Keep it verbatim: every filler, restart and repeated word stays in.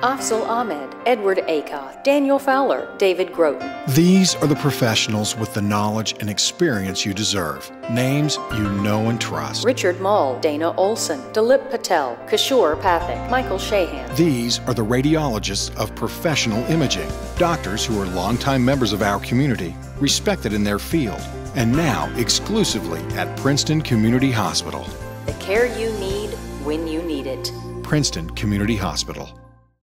Afzal Ahmed, Edward Akoff, Daniel Fowler, David Groten. These are the professionals with the knowledge and experience you deserve. Names you know and trust. Richard Mall, Dana Olson, Dilip Patel, Kishore Pathak, Michael Shahan. These are the radiologists of professional imaging. Doctors who are longtime members of our community, respected in their field, and now exclusively at Princeton Community Hospital. The care you need when you need it. Princeton Community Hospital.